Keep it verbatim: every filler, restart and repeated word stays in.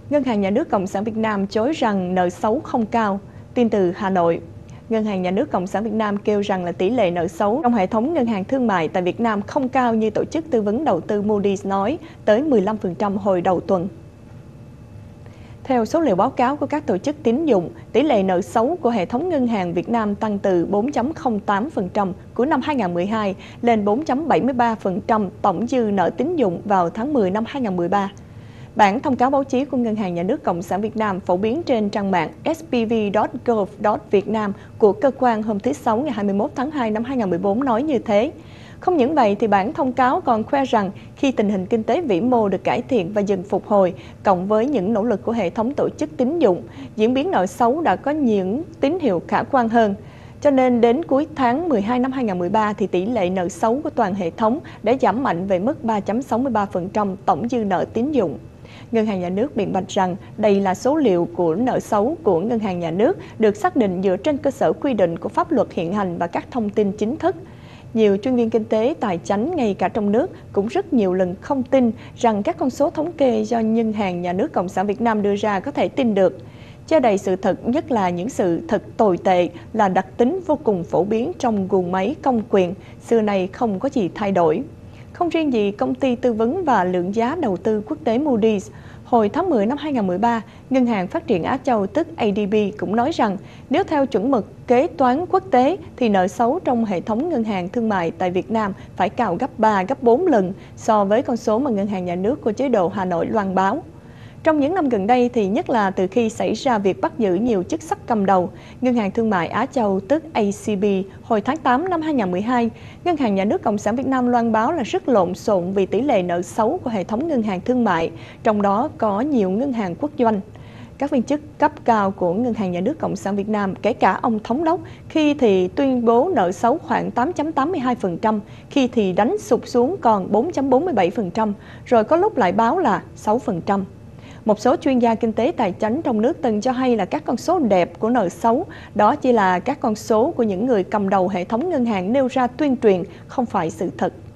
Ngân hàng Nhà nước Cộng sản Việt Nam chối rằng nợ xấu không cao. Tin từ Hà Nội. Ngân hàng Nhà nước Cộng sản Việt Nam kêu rằng là tỷ lệ nợ xấu trong hệ thống ngân hàng thương mại tại Việt Nam không cao như tổ chức tư vấn đầu tư Moody's nói, tới mười lăm phần trăm hồi đầu tuần. Theo số liệu báo cáo của các tổ chức tín dụng, tỷ lệ nợ xấu của hệ thống ngân hàng Việt Nam tăng từ bốn phẩy không tám phần trăm của năm hai nghìn không trăm mười hai lên bốn phẩy bảy mươi ba phần trăm tổng dư nợ tín dụng vào tháng mười năm hai nghìn không trăm mười ba. Bản thông cáo báo chí của Ngân hàng Nhà nước Cộng sản Việt Nam phổ biến trên trang mạng s p v chấm gov chấm việt nam của cơ quan hôm thứ Sáu ngày hai mươi mốt tháng hai năm hai nghìn không trăm mười bốn nói như thế. Không những vậy thì bản thông cáo còn khoe rằng khi tình hình kinh tế vĩ mô được cải thiện và dần phục hồi, cộng với những nỗ lực của hệ thống tổ chức tín dụng, diễn biến nợ xấu đã có những tín hiệu khả quan hơn. Cho nên đến cuối tháng mười hai năm hai nghìn không trăm mười ba thì tỷ lệ nợ xấu của toàn hệ thống đã giảm mạnh về mức ba phẩy sáu mươi ba phần trăm tổng dư nợ tín dụng. Ngân hàng Nhà nước biện bạch rằng đây là số liệu của nợ xấu của Ngân hàng Nhà nước được xác định dựa trên cơ sở quy định của pháp luật hiện hành và các thông tin chính thức. Nhiều chuyên viên kinh tế tài chánh ngay cả trong nước cũng rất nhiều lần không tin rằng các con số thống kê do Ngân hàng Nhà nước Cộng sản Việt Nam đưa ra có thể tin được. Che đầy sự thật, nhất là những sự thật tồi tệ, là đặc tính vô cùng phổ biến trong guồng máy công quyền, xưa nay không có gì thay đổi. Không riêng gì công ty tư vấn và lượng giá đầu tư quốc tế Moody's, hồi tháng mười năm hai nghìn không trăm mười ba, Ngân hàng Phát triển Á Châu tức A D B cũng nói rằng nếu theo chuẩn mực kế toán quốc tế thì nợ xấu trong hệ thống ngân hàng thương mại tại Việt Nam phải cao gấp ba, gấp bốn lần so với con số mà Ngân hàng Nhà nước của chế độ Hà Nội loan báo. Trong những năm gần đây thì nhất là từ khi xảy ra việc bắt giữ nhiều chức sắc cầm đầu, Ngân hàng Thương mại Á Châu tức A C B hồi tháng tám năm hai nghìn không trăm mười hai, Ngân hàng Nhà nước Cộng sản Việt Nam loan báo là rất lộn xộn vì tỷ lệ nợ xấu của hệ thống ngân hàng thương mại, trong đó có nhiều ngân hàng quốc doanh. Các viên chức cấp cao của Ngân hàng Nhà nước Cộng sản Việt Nam, kể cả ông Thống đốc, khi thì tuyên bố nợ xấu khoảng tám phẩy tám mươi hai phần trăm, khi thì đánh sụt xuống còn bốn phẩy bốn mươi bảy phần trăm, rồi có lúc lại báo là sáu phần trăm. Một số chuyên gia kinh tế tài chánh trong nước từng cho hay là các con số đẹp của nợ xấu, đó chỉ là các con số của những người cầm đầu hệ thống ngân hàng nêu ra tuyên truyền, không phải sự thật.